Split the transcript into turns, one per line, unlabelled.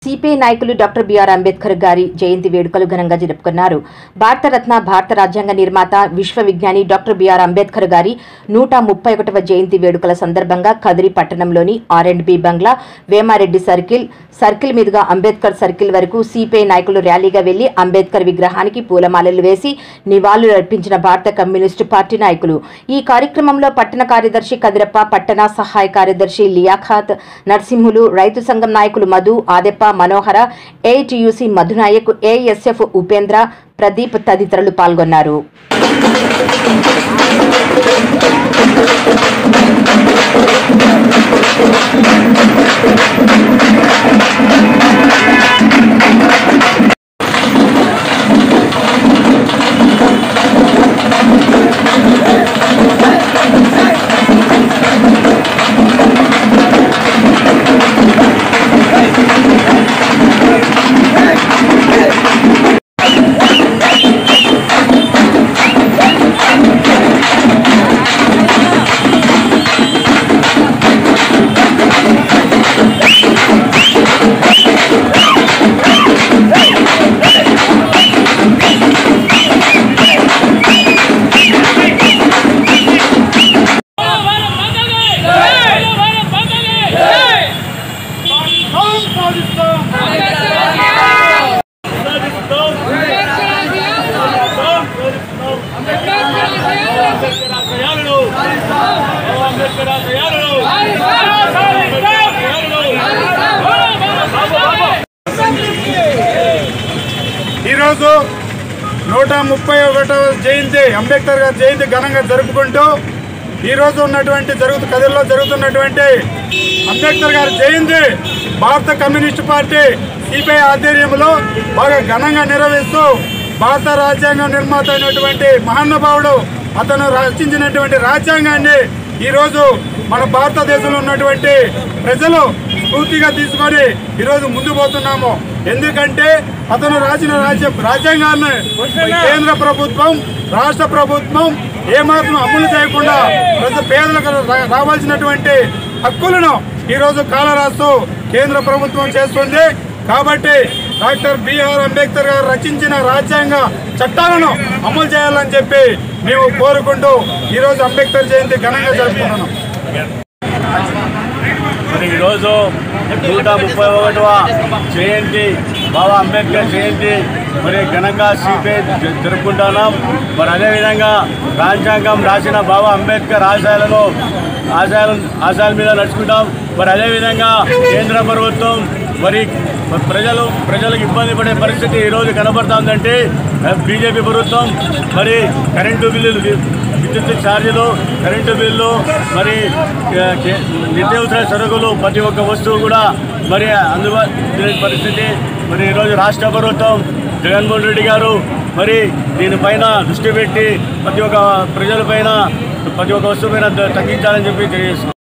CPI నాయకులు doctor BR Ambedkar గారి జయంతి వేడుకలు ఘనంగా జరుపుకున్నారు. భారతరత్న, భారత రాజ్యాంగ నిర్మాత, విశ్వ విజ్ఞాని డాక్టర్ బిఆర్ అంబేద్కర్ గారి 131వ జయంతి వేడుకల సందర్భంగా కదిరి పట్టణంలోని R&B బంగ్లా, వేమారెడ్డి సర్కిల్ మీదుగా అంబేద్కర్ సర్కిల్ వరకు సిపిఐ నాయకులు ర్యాలీగా వెళ్లి అంబేద్కర్ విగ్రహానికి పూలమాలలు వేసి నివాళులర్పించిన భారత కమ్యూనిస్టు పార్టీ నాయకులు. ఈ కార్యక్రమంలో పట్టణ కార్యదర్శి కదిరప్ప, పట్టణ సహాయ కార్యదర్శి లియాఖాత్ నర్సింహులు, రైతు సంఘం నాయకులు మధు, ఆదెప్ప, మనోహర, ఏఐటియుసి మధునాయక్, ఏఎస్ఎఫ్ ఉపేంద్ర, ప్రదీప్ తదితరులు పాల్గొన్నారు.
ఈరోజు 131వ జయంతి అంబేద్కర్ గారి జయంతి ఘనంగా జరుపుకుంటూ ఈరోజు ఉన్నటువంటి కదిరిలో జరుగుతున్నటువంటి అంబేద్కర్ గారి జయంతి భారత కమ్యూనిస్టు పార్టీ సిపిఐ ఆధ్వర్యంలో బాగా ఘనంగా నిర్వహిస్తూ భారత రాజ్యాంగ నిర్మాత అయినటువంటి మహానుభావుడు అతను రచించినటువంటి రాజ్యాంగాన్ని ఈరోజు మన భారతదేశంలో ఉన్నటువంటి ప్రజలు స్ఫూర్తిగా తీసుకొని ఈరోజు ముందు పోతున్నాము. ఎందుకంటే అతను రాసిన రాజ్యాంగాన్ని కేంద్ర ప్రభుత్వం, రాష్ట్ర ప్రభుత్వం ఏమాత్రం అమలు చేయకుండా పేదలకు రావాల్సినటువంటి హక్కులను ఈరోజు కాలరాస్తూ కేంద్ర ప్రభుత్వం చేస్తుంది. కాబట్టి డాక్టర్ బిఆర్ అంబేద్కర్ గారు రచించిన రాజ్యాంగ చట్టాలను అమలు చేయాలని చెప్పి మేము కోరుకుంటూ ఈరోజు అంబేద్కర్ జయంతి ఘనంగా జరుపుకుంటున్నాం.
మరి ఈరోజు 131వ జయంతి బాబా అంబేద్కర్ జయంతి మరి ఘనంగా సిపిఐ జరుపుకుంటున్నాం. మరి అదేవిధంగా రాజ్యాంగం రాసిన బాబా అంబేద్కర్ ఆశయాల మీద నడుచుకుంటాం. మరి అదేవిధంగా కేంద్ర ప్రభుత్వం మరి ప్రజలకు ఇబ్బంది పడే పరిస్థితి ఈరోజు కనబడుతుందంటే బీజేపీ ప్రభుత్వం మరి కరెంటు బిల్లులు, విద్యుత్ ఛార్జీలు, కరెంటు బిల్లు, మరి నిత్యావసర సరుకులు, ప్రతి ఒక్క వస్తువు కూడా మరి అందుబాటు పరిస్థితి. మరి ఈరోజు రాష్ట్ర ప్రభుత్వం జగన్మోహన్ రెడ్డి గారు మరి దీనిపైన దృష్టి పెట్టి ప్రతి ఒక్క ప్రజలపైన, ప్రతి ఒక్క వస్తువు పైన తగ్గించాలని చెప్పి తెలియజేస్తున్నాం.